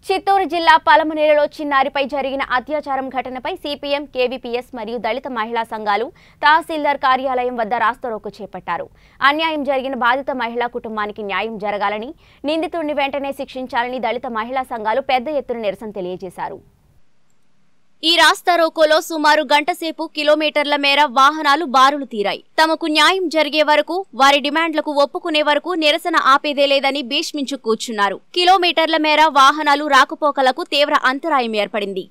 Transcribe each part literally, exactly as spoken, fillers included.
చిత్తూరు జిల్లా పలమనేరులో చిన్నారిపై జరిగిన అత్యాచారం ఘటనపై సిపిఎం, కేవీపీఎస్ మరియు దళిత మహిళా సంఘాలు తహసీల్దార్ కార్యాలయం వద్ద రాస్తారోకో చేపట్టారు. అన్యాయం జరిగిన బాధిత మహిళా కుటుంబానికి న్యాయం జరగాలని, నిందితుడిని వెంటనే శిక్షించాలని దళిత మహిళా సంఘాలు పెద్ద ఎత్తున నిరసన తెలియజేశారు. ఈ రాస్తారోకోలో సుమారు గంటసేపు కిలోమీటర్ల మేర వాహనాలు బారులు తీరాయి. తమకు న్యాయం జరిగే వరకు, వారి డిమాండ్లకు ఒప్పుకునే వరకు నిరసన ఆపేదే లేదని భీష్మించు కూర్చున్నారు. కిలోమీటర్ల మేర వాహనాలు రాకపోకలకు తీవ్ర అంతరాయం ఏర్పడింది.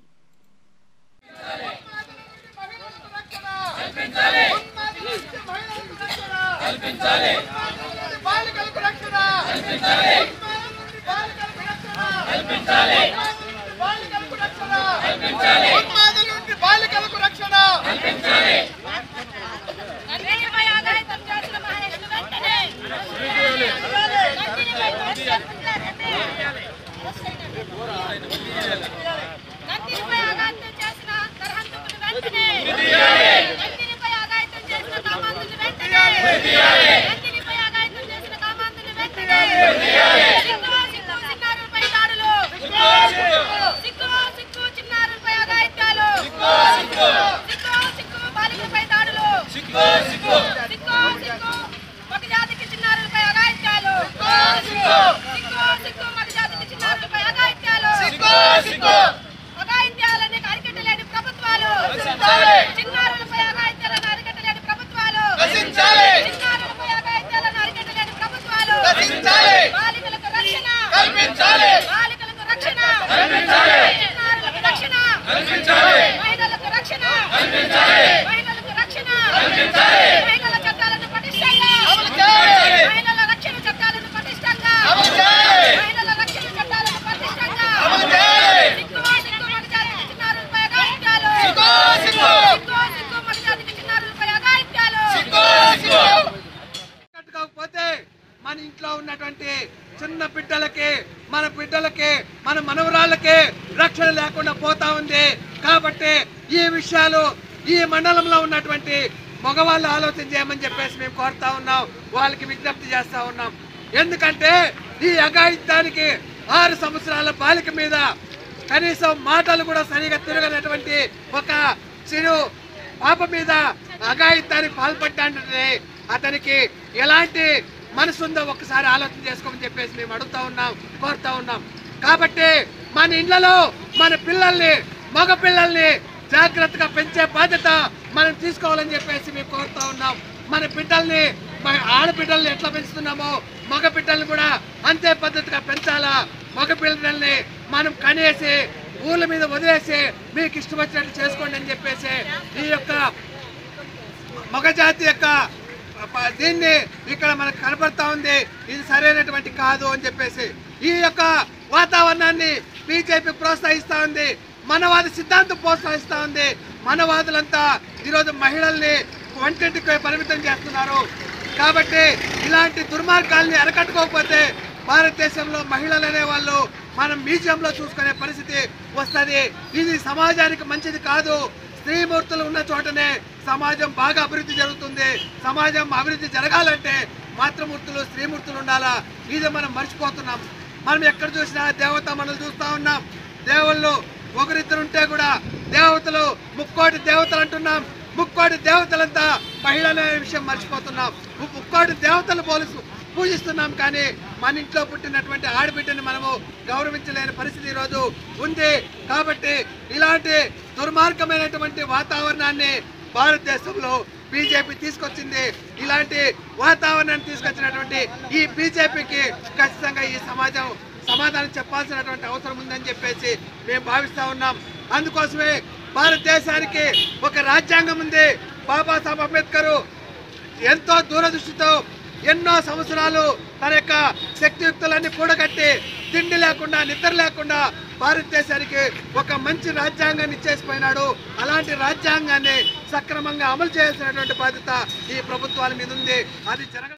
మన ఇంట్లో ఉన్నటువంటి చిన్న బిడ్డలకి, మన బిడ్డలకి, మన మనవరాళ్ళకి రక్షణ లేకుండా పోతా ఉంది. కాబట్టి ఈ విషయాలు ఈ మండలంలో ఉన్నటువంటి మగవాళ్ళు ఆలోచన చేయమని చెప్పేసి మేము కోరుతా ఉన్నాం, వాళ్ళకి విజ్ఞప్తి చేస్తా ఉన్నాం. ఎందుకంటే ఈ అఘాయిత్యానికి ఆరు సంవత్సరాల బాలిక మీద కనీసం మాటలు కూడా సరిగా తిరగనటువంటి ఒక చిరు పాప మీద అఘాయిత్యానికి పాల్పడ్డాడంటే అతనికి ఎలాంటి మనసు ఉందో ఒక్కసారి ఆలోచన చేసుకోమని చెప్పేసి మేము అడుగుతా ఉన్నాం, కోరుతా ఉన్నాం. కాబట్టి మన ఇళ్లలో మన పిల్లల్ని, మగ పిల్లల్ని జాగ్రత్తగా పెంచే బాధ్యత మనం తీసుకోవాలని చెప్పేసి మేము కోరుతా ఉన్నాం. మన బిడ్డల్ని, మన ఆడబిడ్డల్ని ఎట్లా పెంచుతున్నామో మగ బిడ్డల్ని కూడా అంతే పద్ధతిగా పెంచాలా. మగ పిల్లల్ని మనం కనేసి ఊళ్ళ మీద వదిలేసి మీకు ఇష్టం వచ్చినట్లు చేసుకోండి అని చెప్పేసి ఈ యొక్క మగజాతి యొక్క దీన్ని ఇక్కడ మనకు కనపడతా ఉంది. ఇది సరైనటువంటి కాదు అని చెప్పేసి ఈ యొక్క వాతావరణాన్ని బీజేపీ ప్రోత్సహిస్తా ఉంది, మనవాద సిద్ధాంతం ప్రోత్సహిస్తా ఉంది. మనవాదులంతా ఈరోజు మహిళల్ని వంటింటికి పరిమితం చేస్తున్నారు. కాబట్టి ఇలాంటి దుర్మార్గాల్ని అరకట్టుకోకపోతే భారతదేశంలో మహిళలు అనే వాళ్ళు మనం మ్యూజియంలో చూసుకునే పరిస్థితి వస్తుంది. ఇది సమాజానికి మంచిది కాదు. స్త్రీమూర్తులు ఉన్న చోటనే సమాజం బాగా అభివృద్ధి జరుగుతుంది. సమాజం అభివృద్ధి జరగాలంటే మాతృమూర్తులు, స్త్రీమూర్తులు ఉండాలా. ఇది మనం మర్చిపోతున్నాం. మనం ఎక్కడ చూసినా దేవత మనల్ని చూస్తూ ఉన్నాం. దేవుళ్ళు ఒకరిద్దరు ఉంటే కూడా దేవతలు ముక్కోటి దేవతలు అంటున్నాం. ముక్కోటి దేవతలంతా మహిళలనే విషయం మర్చిపోతున్నాం. ముక్కోటి దేవతలు పోలీసు పూజిస్తున్నాం, కానీ మన ఇంట్లో పుట్టినటువంటి ఆడబిడ్డని మనము గౌరవించలేని పరిస్థితి ఈరోజు ఉంది. కాబట్టి ఇలాంటి దుర్మార్గమైనటువంటి వాతావరణాన్ని భారతదేశంలో బీజేపీ తీసుకొచ్చింది. ఇలాంటి వాతావరణాన్ని తీసుకొచ్చినటువంటి ఈ బీజేపీకి ఖచ్చితంగా ఈ సమాజం సమాధానం చెప్పాల్సినటువంటి అవసరం ఉందని చెప్పేసి మేము భావిస్తూ ఉన్నాం. అందుకోసమే భారతదేశానికి ఒక రాజ్యాంగం ఉంది. బాబాసాహెబ్ అంబేద్కర్ ఎంతో దూరదృష్టితో ఎన్నో సంవత్సరాలు తన యొక్క శక్తియుక్తులన్నీ కూడగట్టి తిండి లేకుండా, నిద్ర లేకుండా భారతదేశానికి ఒక మంచి రాజ్యాంగాన్ని ఇచ్చేసిపోయినాడు. అలాంటి రాజ్యాంగాన్ని సక్రమంగా అమలు చేయాల్సినటువంటి బాధ్యత ఈ ప్రభుత్వాల మీద ఉంది. అది జరగ